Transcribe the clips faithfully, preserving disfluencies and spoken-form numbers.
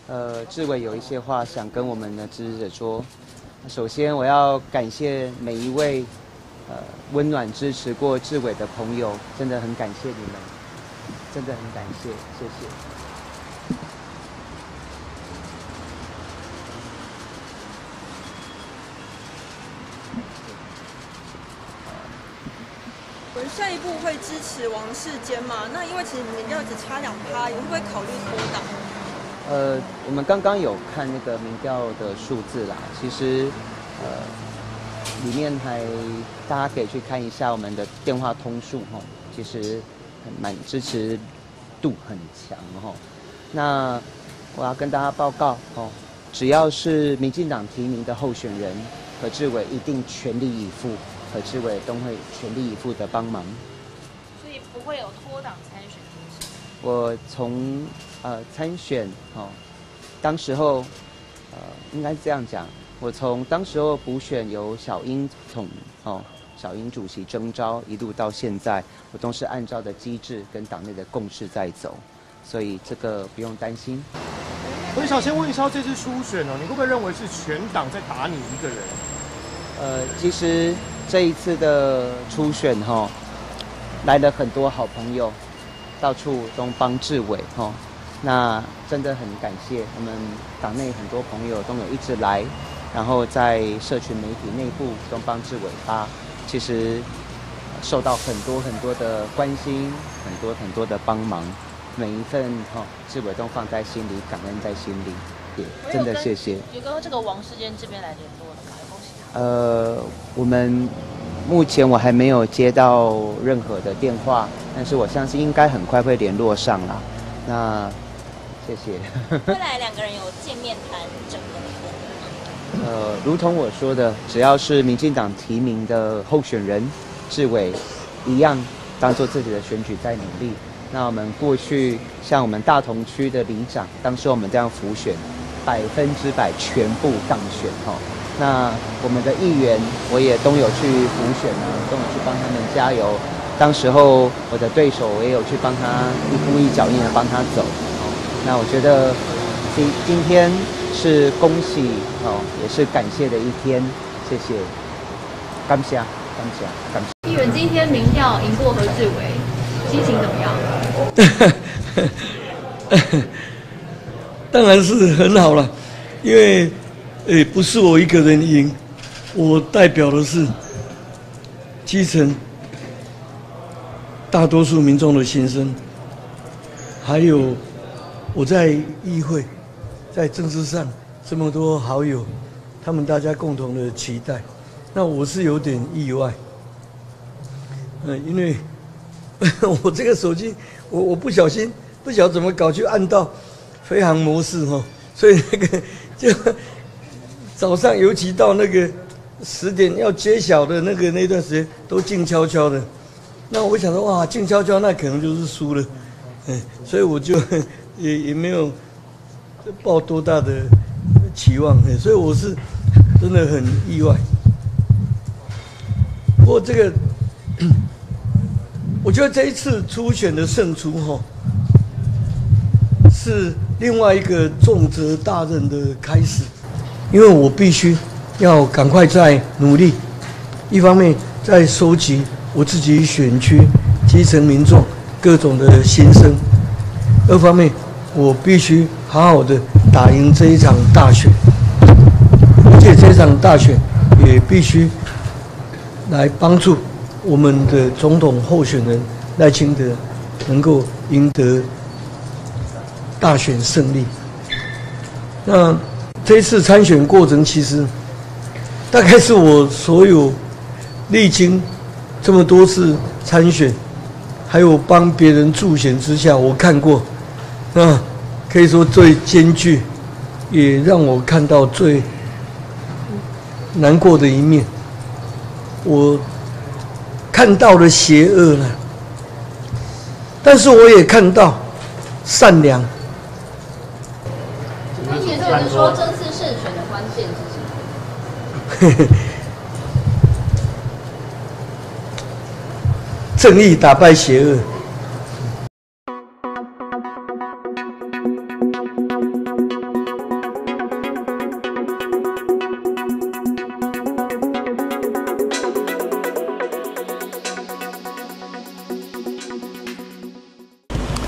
呃，志伟有一些话想跟我们的支持者说。首先，我要感谢每一位呃温暖支持过志伟的朋友，真的很感谢你们，真的很感谢，谢谢。 我们下一步会支持王世坚吗？那因为其实民调只差两趴，也会不会考虑脱党？ 呃，我们刚刚有看那个民调的数字啦，其实呃里面还大家可以去看一下我们的电话通数哈，其实蛮支持度很强哈。那我要跟大家报告哦，只要是民进党提名的候选人，何志伟一定全力以赴，何志伟都会全力以赴的帮忙。 所以不会有脱党参选这件事。 我从呃参选哦，当时候呃应该这样讲，我从当时候补选由小英统哦小英主席征召，一路到现在，我都是按照的机制跟党内的共识在走，所以这个不用担心。 我想先问一下，这次初选哦，你会不会认为是全党在打你一个人？ 呃，其实这一次的初选哈、哦，来了很多好朋友，到处都帮志伟哈、哦，那真的很感谢我们党内很多朋友都有一直来，然后在社群媒体内部都帮志伟发，其实受到很多很多的关心，很多很多的帮忙，每一份哈、哦、志伟都放在心里，感恩在心里，也真的谢谢。 有跟这个王世坚这边来联络了吗？恭喜他。 呃，我们目前我还没有接到任何的电话，但是我相信应该很快会联络上啦。那谢谢。 未来两个人有见面谈整个的。 呃，如同我说的，只要是民进党提名的候选人，志伟一样当做自己的选举在努力。那我们过去像我们大同区的里长，当时我们这样辅选，百分之百全部当选哈。那我们的议员我也都有去辅选啊，都有去帮他们加油。当时候我的对手我也有去帮他一步一脚印的帮他走。那我觉得今今天是恭喜哦，也是感谢的一天，谢谢，感谢感谢感谢。 议员今天民调赢过何志伟，心情怎么样？ 当然是很好了，因为诶不是我一个人赢，我代表的是基层大多数民众的心声，还有我在议会，在政治上这么多好友，他们大家共同的期待，那我是有点意外，嗯，因为我这个手机，我我不小心不晓得怎么搞，就按到飞行模式哈，所以那个就早上尤其到那个十点要揭晓的那个那段时间，都静悄悄的。那我想说哇，静悄悄，那可能就是输了，嗯，所以我就也也没有抱多大的期望，所以我是真的很意外。不过这个，我觉得这一次初选的胜出哈，是另外一个重责大任的开始，因为我必须要赶快再努力，一方面在收集我自己选区基层民众各种的心声，二方面我必须好好的打赢这一场大选，而且这场大选也必须来帮助我们的总统候选人赖清德能够赢得大选胜利。那这一次参选过程，其实大概是我所有历经这么多次参选，还有帮别人助选之下，我看过，那可以说最艰巨，也让我看到最难过的一面。我看到了邪恶呢，但是我也看到善良。 那也有人说，这次胜选的关键是什么？ 正义打败邪恶。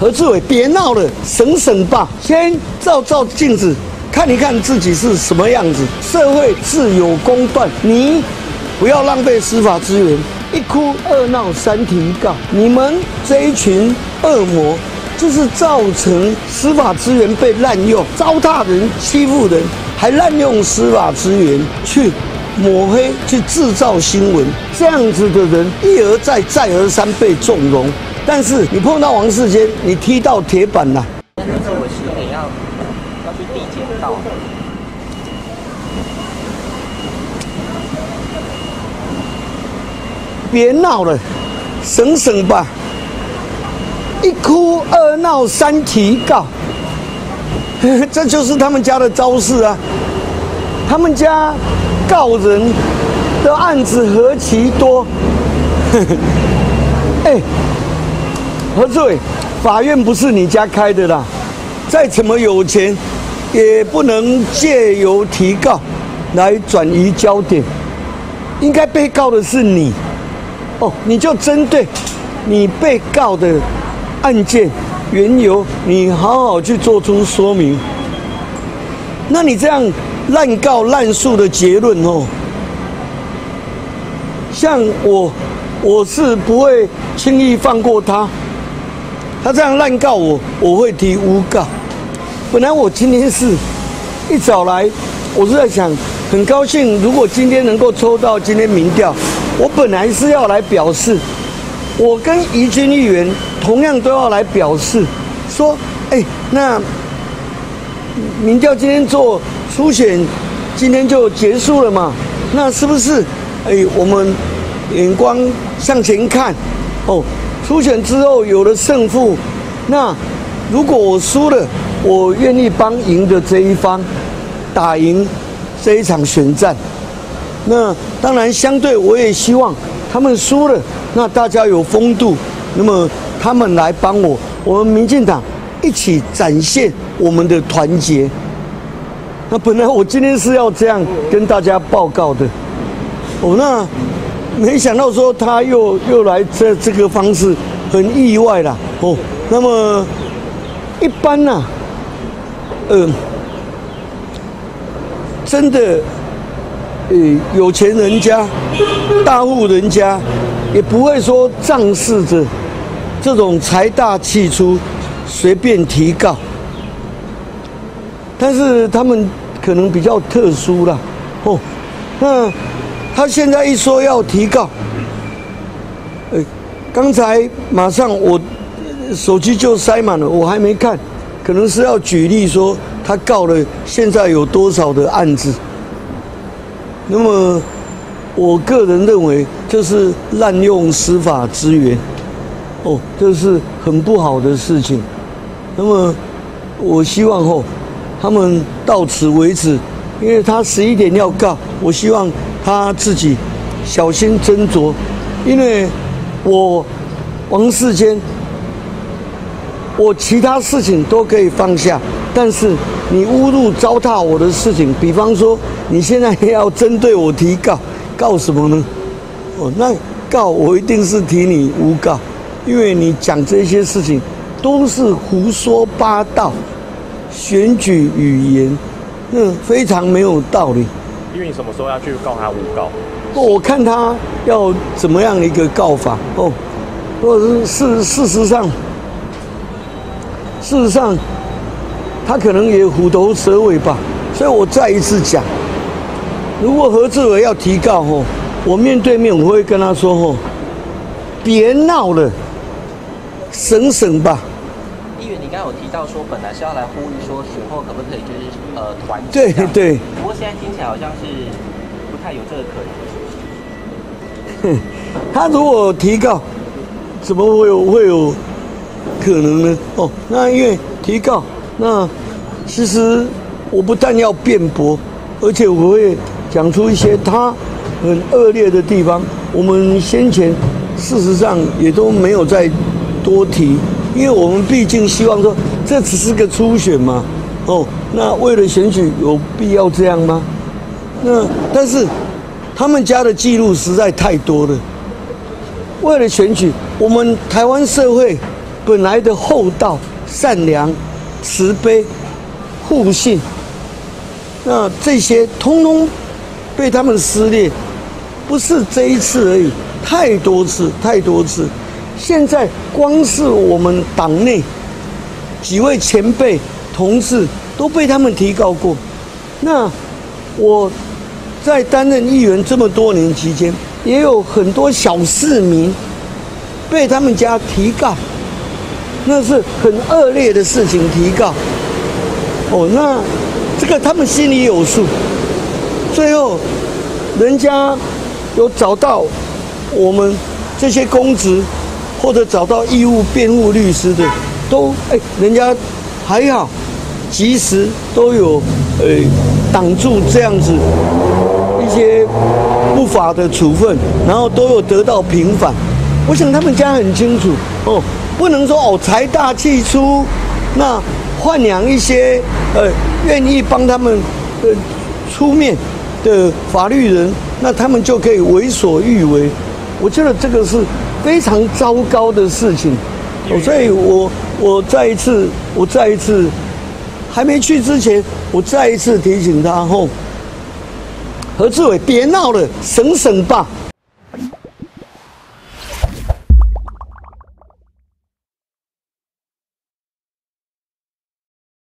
何志伟，别闹了，省省吧，先照照镜子，看一看自己是什么样子。社会自有公断，你不要浪费司法资源。一哭二闹三提告，你们这一群恶魔，就是造成司法资源被滥用，糟蹋人、欺负人，还滥用司法资源去抹黑、去制造新闻。这样子的人一而再、再而三被纵容。但是你碰到王世坚，你踢到铁板了。 那这我是有点要要去递减到。 别闹了，省省吧。一哭二闹三提告，这就是他们家的招式啊。他们家告人的案子何其多。哎、欸，何志伟，法院不是你家开的啦，再怎么有钱，也不能借由提告来转移焦点。应该被告的是你。哦，你就针对你被告的案件缘由，你好好去做出说明。那你这样滥告滥诉的结论哦，像我，我是不会轻易放过他。他这样滥告我，我会提诬告。本来我今天是一早来，我是在想，很高兴，如果今天能够抽到今天民调。我本来是要来表示，我跟宜君议员同样都要来表示，说，哎、欸，那民调今天做初选，今天就结束了嘛？那是不是，哎、欸，我们眼光向前看，哦，初选之后有了胜负，那如果我输了，我愿意帮赢的这一方打赢这一场选战。那当然，相对我也希望他们输了，那大家有风度，那么他们来帮我，我们民进党一起展现我们的团结。那本来我今天是要这样跟大家报告的，哦，那没想到说他又又来这这个方式，很意外啦，哦。那么一般呢、啊，嗯、呃，真的。呃，有钱人家、大户人家，也不会说仗势着这种财大气粗，随便提告。但是他们可能比较特殊啦，哦，那他现在一说要提告，呃，刚才马上我手机就塞满了，我还没看，可能是要举例说他告了现在有多少的案子。那么，我个人认为这是滥用司法资源，哦，这是很不好的事情。那么，我希望哦，他们到此为止，因为他十一点要告，我希望他自己小心斟酌，因为我王世坚，我其他事情都可以放下，但是你侮辱糟蹋我的事情，比方说你现在要针对我提告，告什么呢？哦，那告我一定是提你诬告，因为你讲这些事情都是胡说八道、选举语言，那非常没有道理。 因为你什么时候要去告他诬告？ 我看他要怎么样一个告法哦，或者是事事实上，事实上。他可能也虎头蛇尾吧，所以我再一次讲，如果何志伟要提告吼，我面对面我会跟他说吼，别闹了，省省吧。 议员，你刚刚有提到说，本来是要来呼吁说，选后可不可以就是呃团结？ 对对。 不过现在听起来好像是不太有这个可能。 他如果提告，怎么会有会有可能呢？哦，那因为提告。那其实我不但要辩驳，而且我会讲出一些他很恶劣的地方。我们先前事实上也都没有再多提，因为我们毕竟希望说这只是个初选嘛。哦，那为了选举有必要这样吗？那但是他们家的记录实在太多了。为了选举，我们台湾社会本来的厚道、善良、慈悲、互信，那这些通通被他们撕裂，不是这一次而已，太多次，太多次。现在光是我们党内几位前辈同志都被他们提告过。那我在担任议员这么多年期间，也有很多小市民被他们家提告，那是很恶劣的事情，提告。哦，那这个他们心里有数。最后，人家有找到我们这些公职，或者找到义务辩护律师的，都哎，人家还好，及时都有呃挡住这样子一些不法的处分，然后都有得到平反。我想他们家很清楚哦，不能说哦财大气粗，那豢养一些呃愿意帮他们呃出面的法律人，那他们就可以为所欲为。我觉得这个是非常糟糕的事情，哦、所以我我再一次我再一次还没去之前，我再一次提醒他吼，何志伟别闹了，省省吧。